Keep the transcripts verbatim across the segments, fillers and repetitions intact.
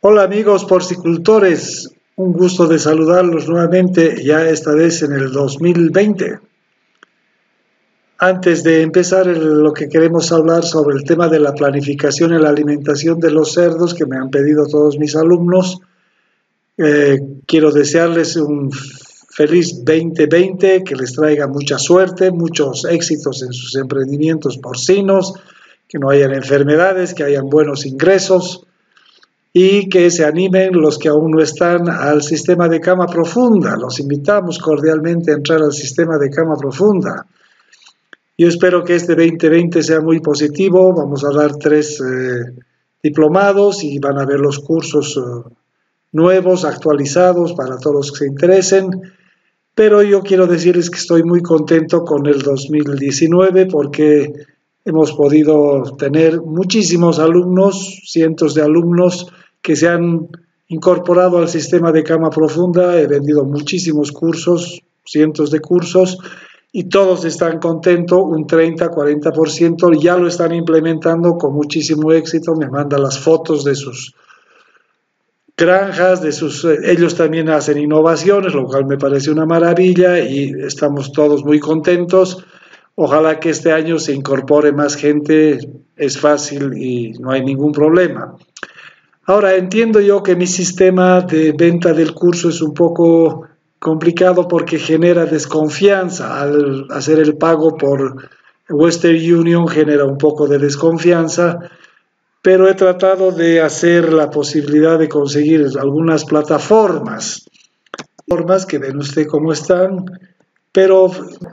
Hola amigos porcicultores, un gusto de saludarlos nuevamente, ya esta vez en el dos mil veinte. Antes de empezar lo que queremos hablar sobre el tema de la planificación y la alimentación de los cerdos que me han pedido todos mis alumnos, eh, quiero desearles un feliz veinte veinte, que les traiga mucha suerte, muchos éxitos en sus emprendimientos porcinos, que no hayan enfermedades, que hayan buenos ingresos, y que se animen los que aún no están al sistema de cama profunda. Los invitamos cordialmente a entrar al sistema de cama profunda. Yo espero que este veinte veinte sea muy positivo. Vamos a dar tres eh, diplomados y van a haber los cursos eh, nuevos, actualizados para todos los que se interesen. Pero yo quiero decirles que estoy muy contento con el dos mil diecinueve porque hemos podido tener muchísimos alumnos, cientos de alumnos que se han incorporado al sistema de cama profunda. He vendido muchísimos cursos, cientos de cursos, y todos están contentos, un treinta, cuarenta por ciento ya lo están implementando con muchísimo éxito. Me mandan las fotos de sus granjas, de sus, ellos también hacen innovaciones, lo cual me parece una maravilla y estamos todos muy contentos. Ojalá que este año se incorpore más gente, es fácil y no hay ningún problema. Ahora, entiendo yo que mi sistema de venta del curso es un poco complicado porque genera desconfianza. Al hacer el pago por Western Union genera un poco de desconfianza, pero he tratado de hacer la posibilidad de conseguir algunas plataformas, plataformas que ven usted cómo están, pero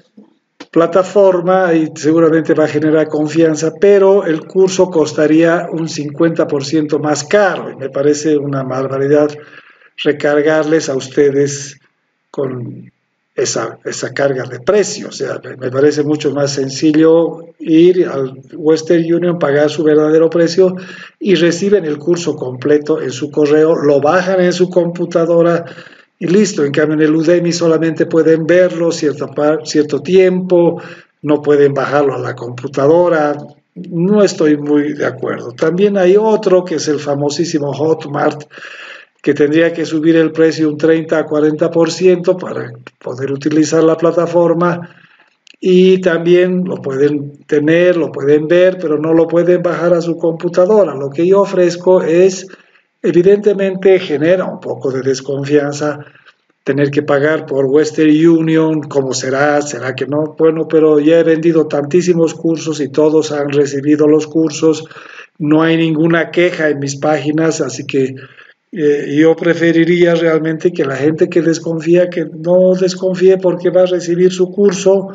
plataforma y seguramente va a generar confianza, pero el curso costaría un cincuenta por ciento más caro y me parece una barbaridad recargarles a ustedes con esa, esa carga de precio. O sea, me parece mucho más sencillo ir al Western Union, pagar su verdadero precio y reciben el curso completo en su correo, lo bajan en su computadora y listo. En cambio, en el Udemy solamente pueden verlo cierto, cierto tiempo, no pueden bajarlo a la computadora. No estoy muy de acuerdo. También hay otro que es el famosísimo Hotmart, que tendría que subir el precio un treinta a cuarenta por ciento para poder utilizar la plataforma, y también lo pueden tener, lo pueden ver, pero no lo pueden bajar a su computadora. Lo que yo ofrezco es, evidentemente genera un poco de desconfianza tener que pagar por Western Union. ¿Cómo será? ¿Será que no? Bueno, pero ya he vendido tantísimos cursos y todos han recibido los cursos. No hay ninguna queja en mis páginas, así que eh, yo preferiría realmente que la gente que desconfía, que no desconfíe porque va a recibir su curso.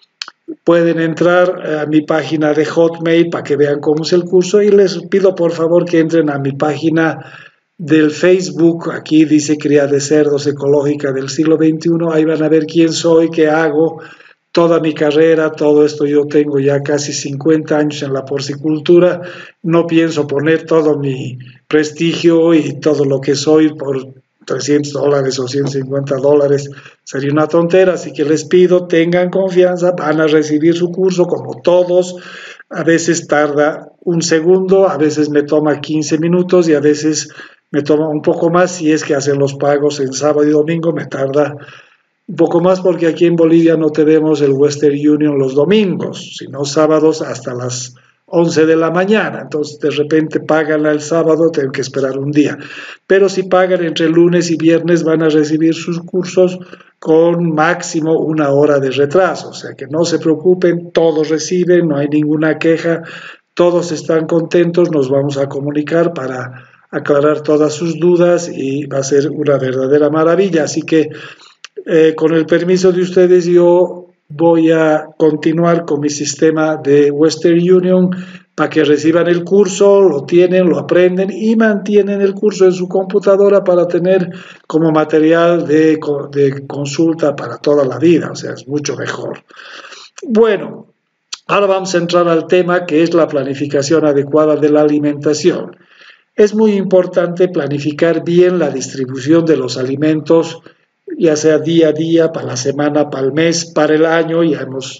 Pueden entrar a mi página de Hotmail para que vean cómo es el curso, y les pido por favor que entren a mi página del Facebook. Aquí dice Cría de Cerdos Ecológica del Siglo veintiuno. Ahí van a ver quién soy, qué hago, toda mi carrera, todo esto. Yo tengo ya casi cincuenta años en la porcicultura. No pienso poner todo mi prestigio y todo lo que soy por trescientos dólares o ciento cincuenta dólares. Sería una tontera, así que les pido, tengan confianza, van a recibir su curso como todos. A veces tarda un segundo, a veces me toma quince minutos y a veces me toma un poco más. Si es que hacen los pagos en sábado y domingo, me tarda un poco más porque aquí en Bolivia no tenemos el Western Union los domingos, sino sábados hasta las once de la mañana. Entonces de repente pagan el sábado, tienen que esperar un día. Pero si pagan entre lunes y viernes van a recibir sus cursos con máximo una hora de retraso. O sea que no se preocupen, todos reciben, no hay ninguna queja, todos están contentos. Nos vamos a comunicar para aclarar todas sus dudas y va a ser una verdadera maravilla. Así que eh, con el permiso de ustedes, yo voy a continuar con mi sistema de Western Union para que reciban el curso, lo tienen, lo aprenden y mantienen el curso en su computadora para tener como material de, de consulta para toda la vida. O sea, es mucho mejor. Bueno, ahora vamos a entrar al tema que es la planificación adecuada de la alimentación. Es muy importante planificar bien la distribución de los alimentos, ya sea día a día, para la semana, para el mes, para el año. Ya hemos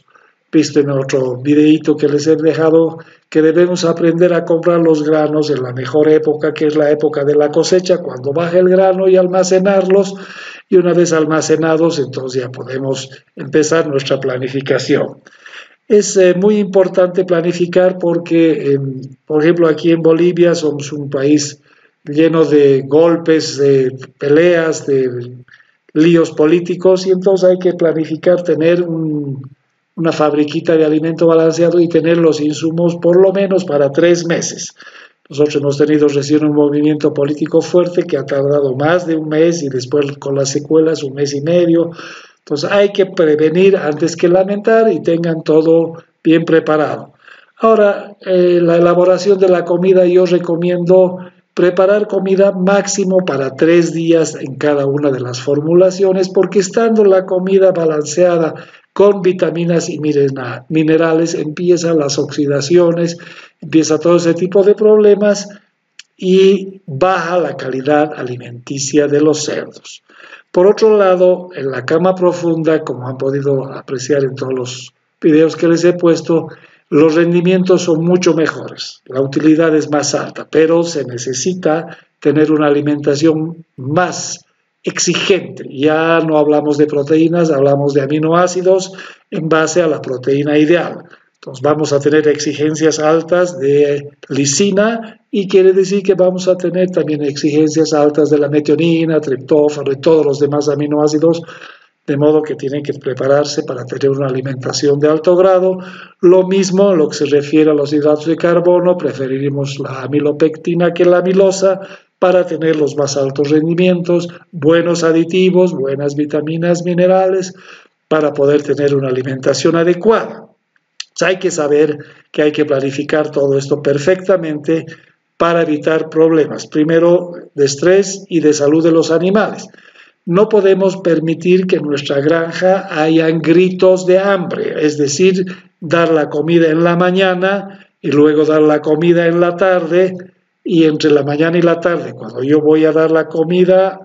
visto en otro videíto que les he dejado, que debemos aprender a comprar los granos en la mejor época, que es la época de la cosecha, cuando baja el grano, y almacenarlos, y una vez almacenados, entonces ya podemos empezar nuestra planificación. Es eh, muy importante planificar porque, eh, por ejemplo, aquí en Bolivia somos un país lleno de golpes, de peleas, de líos políticos, y entonces hay que planificar, tener un, una fabriquita de alimento balanceado y tener los insumos por lo menos para tres meses. Nosotros hemos tenido recién un movimiento político fuerte que ha tardado más de un mes y después con las secuelas un mes y medio. Entonces hay que prevenir antes que lamentar y tengan todo bien preparado. Ahora, eh, la elaboración de la comida, yo recomiendo preparar comida máximo para tres días en cada una de las formulaciones, porque estando la comida balanceada con vitaminas y minerales, empiezan las oxidaciones, empieza todo ese tipo de problemas y baja la calidad alimenticia de los cerdos. Por otro lado, en la cama profunda, como han podido apreciar en todos los videos que les he puesto, los rendimientos son mucho mejores, la utilidad es más alta, pero se necesita tener una alimentación más exigente. Ya no hablamos de proteínas, hablamos de aminoácidos en base a la proteína ideal. Entonces vamos a tener exigencias altas de lisina y quiere decir que vamos a tener también exigencias altas de la metionina, triptófano y todos los demás aminoácidos, de modo que tienen que prepararse para tener una alimentación de alto grado. Lo mismo en lo que se refiere a los hidratos de carbono, preferiremos la amilopectina que la amilosa para tener los más altos rendimientos, buenos aditivos, buenas vitaminas, minerales, para poder tener una alimentación adecuada. Hay que saber que hay que planificar todo esto perfectamente para evitar problemas, primero de estrés y de salud de los animales. No podemos permitir que en nuestra granja hayan gritos de hambre, es decir, dar la comida en la mañana y luego dar la comida en la tarde, y entre la mañana y la tarde, cuando yo voy a dar la comida,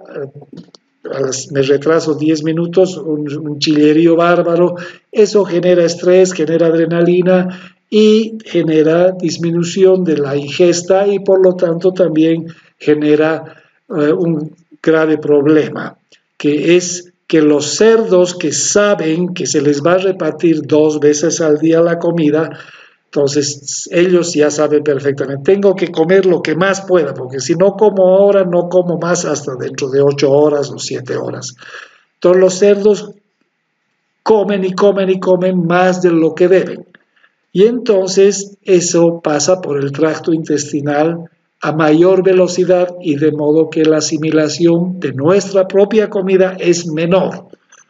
me retraso diez minutos, un, un chillerío bárbaro. Eso genera estrés, genera adrenalina y genera disminución de la ingesta y por lo tanto también genera eh, un grave problema, que es que los cerdos que saben que se les va a repartir dos veces al día la comida, entonces ellos ya saben perfectamente, tengo que comer lo que más pueda, porque si no como ahora, no como más hasta dentro de ocho horas o siete horas. Entonces los cerdos comen y comen y comen más de lo que deben. Y entonces eso pasa por el tracto intestinal a mayor velocidad y de modo que la asimilación de nuestra propia comida es menor.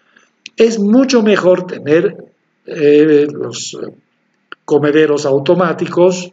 Es mucho mejor tener eh, los comederos automáticos,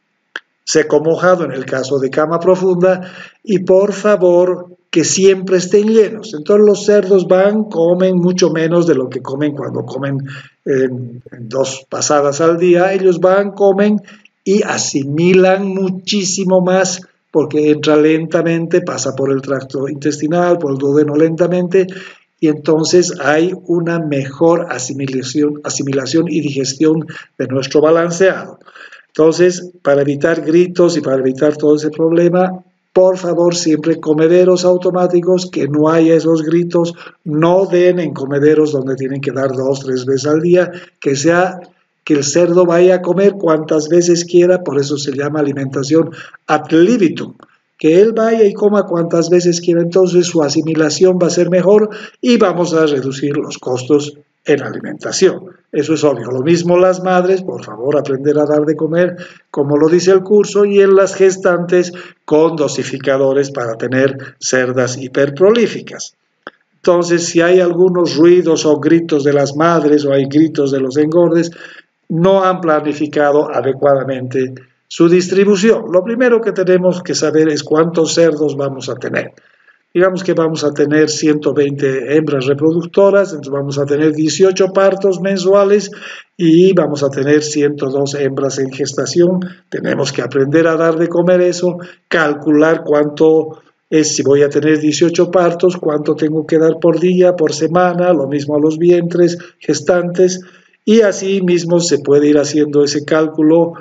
seco mojado en el caso de cama profunda, y por favor que siempre estén llenos. Entonces los cerdos van, comen mucho menos de lo que comen cuando comen en, en dos pasadas al día. Ellos van, comen y asimilan muchísimo más porque entra lentamente, pasa por el tracto intestinal, por el duodeno lentamente, y entonces hay una mejor asimilación, asimilación y digestión de nuestro balanceado. Entonces, para evitar gritos y para evitar todo ese problema, por favor, siempre comederos automáticos, que no haya esos gritos, no den en comederos donde tienen que dar dos, tres veces al día, que sea que el cerdo vaya a comer cuantas veces quiera, por eso se llama alimentación ad libitum, que él vaya y coma cuantas veces quiera, entonces su asimilación va a ser mejor y vamos a reducir los costos en alimentación. Eso es obvio. Lo mismo las madres, por favor, aprender a dar de comer, como lo dice el curso, y en las gestantes con dosificadores para tener cerdas hiperprolíficas. Entonces, si hay algunos ruidos o gritos de las madres o hay gritos de los engordes, no han planificado adecuadamente su distribución. Lo primero que tenemos que saber es cuántos cerdos vamos a tener. Digamos que vamos a tener ciento veinte hembras reproductoras, entonces vamos a tener dieciocho partos mensuales y vamos a tener ciento dos hembras en gestación. Tenemos que aprender a dar de comer eso, calcular cuánto es, si voy a tener dieciocho partos, cuánto tengo que dar por día, por semana, lo mismo a los vientres gestantes, y así mismo se puede ir haciendo ese cálculo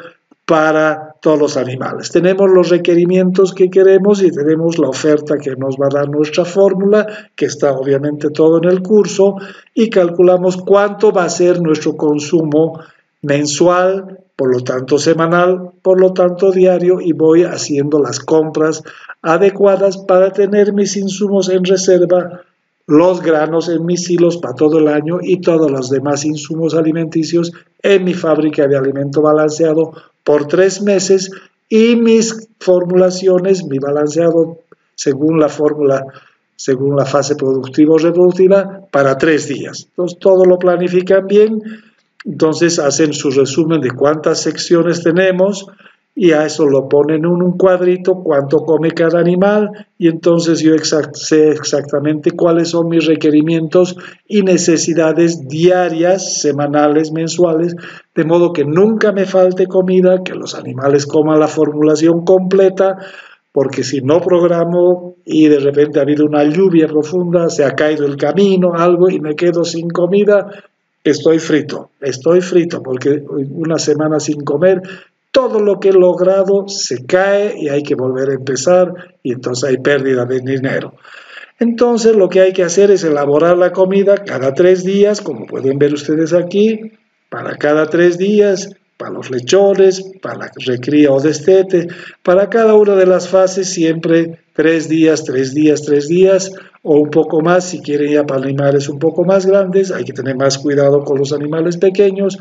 para todos los animales. Tenemos los requerimientos que queremos y tenemos la oferta que nos va a dar nuestra fórmula, que está obviamente todo en el curso, y calculamos cuánto va a ser nuestro consumo mensual, por lo tanto semanal, por lo tanto diario, y voy haciendo las compras adecuadas para tener mis insumos en reserva, los granos en mis silos para todo el año y todos los demás insumos alimenticios en mi fábrica de alimento balanceado por tres meses y mis formulaciones, mi balanceado según la fórmula, según la fase productiva o reproductiva, para tres días. Entonces todo lo planifican bien, entonces hacen su resumen de cuántas secciones tenemos y a eso lo ponen en un cuadrito, cuánto come cada animal, y entonces yo exact, sé exactamente cuáles son mis requerimientos y necesidades diarias, semanales, mensuales, de modo que nunca me falte comida, que los animales coman la formulación completa, porque si no programo y de repente ha habido una lluvia profunda, se ha caído el camino, algo, y me quedo sin comida, estoy frito, estoy frito, porque una semana sin comer, todo lo que he logrado se cae y hay que volver a empezar y entonces hay pérdida de dinero. Entonces lo que hay que hacer es elaborar la comida cada tres días, como pueden ver ustedes aquí, para cada tres días, para los lechones, para la recría o destete, para cada una de las fases siempre tres días, tres días, tres días o un poco más si quieren ya para animales un poco más grandes, hay que tener más cuidado con los animales pequeños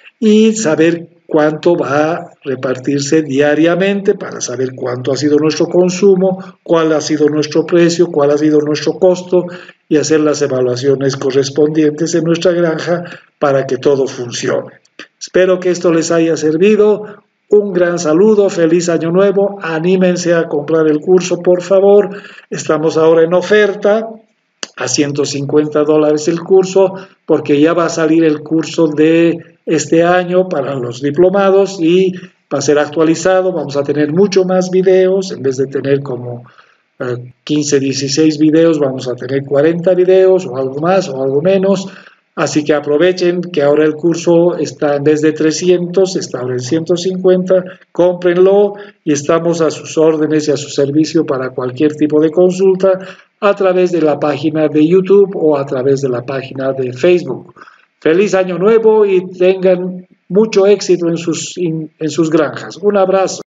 y saber cuánto va a repartirse diariamente para saber cuánto ha sido nuestro consumo, cuál ha sido nuestro precio, cuál ha sido nuestro costo y hacer las evaluaciones correspondientes en nuestra granja para que todo funcione. Espero que esto les haya servido. Un gran saludo, feliz año nuevo, anímense a comprar el curso por favor, estamos ahora en oferta a ciento cincuenta dólares el curso porque ya va a salir el curso de este año para los diplomados y va a ser actualizado, vamos a tener mucho más videos, en vez de tener como eh, quince, dieciséis videos, vamos a tener cuarenta videos o algo más o algo menos, así que aprovechen que ahora el curso está en vez de trescientos, está ahora en ciento cincuenta, cómprenlo y estamos a sus órdenes y a su servicio para cualquier tipo de consulta a través de la página de YouTube o a través de la página de Facebook. Feliz año nuevo y tengan mucho éxito en sus, en sus granjas. Un abrazo.